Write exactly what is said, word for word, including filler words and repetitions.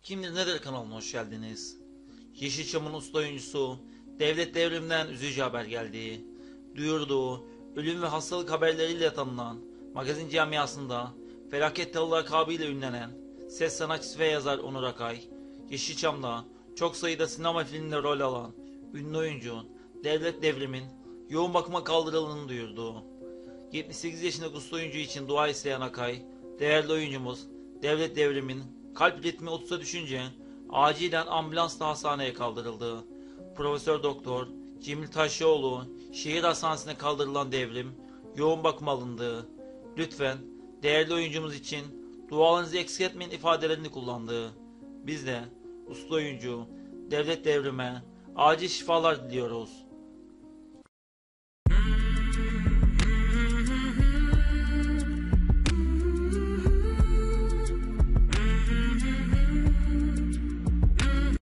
Kimdir Nedir kanalına hoş geldiniz. Yeşilçam'ın usta oyuncusu Devlet Devrim'den üzücü haber geldi. Duyurduğu ölüm ve hastalık haberleriyle tanınan magazin camiasında felaket dalı lakabıyla ünlenen ses sanatçısı ve yazar Onur Akay, Yeşilçam'da çok sayıda sinema filminde rol alan ünlü oyuncu Devlet Devrim'in yoğun bakıma kaldırıldığını duyurdu. yetmiş sekiz yaşındaki usta oyuncu için dua isteyen Akay, değerli oyuncumuz Devlet Devrim'in kalp ritmi otuza düşünce acilen ambulansla hastaneye kaldırıldı. Profesör Doktor Cemil Taşçıoğlu şehir hastanesine kaldırılan Devrim yoğun bakıma alındı. Lütfen değerli oyuncumuz için dualarınızı eksik etmeyin ifadelerini kullandı. Biz de usta oyuncu Devlet Devrim'e acil şifalar diliyoruz.